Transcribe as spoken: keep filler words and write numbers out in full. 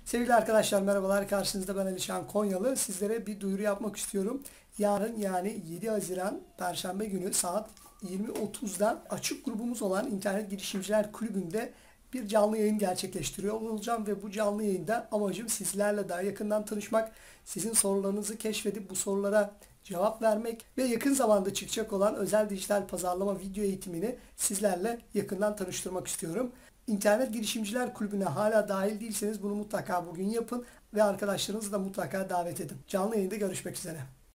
Sevgili arkadaşlar merhabalar. Karşınızda ben Alişan Konyalı. Sizlere bir duyuru yapmak istiyorum. Yarın yani yedi Haziran Perşembe günü saat yirmi otuzda açık grubumuz olan İnternet Girişimciler Kulübü'nde bir canlı yayın gerçekleştiriyor olacağım ve bu canlı yayında amacım sizlerle daha yakından tanışmak, sizin sorularınızı keşfedip bu sorulara cevap vermek ve yakın zamanda çıkacak olan özel dijital pazarlama video eğitimini sizlerle yakından tanıştırmak istiyorum. İnternet Girişimciler Kulübü'ne hala dahil değilseniz bunu mutlaka bugün yapın ve arkadaşlarınızı da mutlaka davet edin. Canlı yayında görüşmek üzere.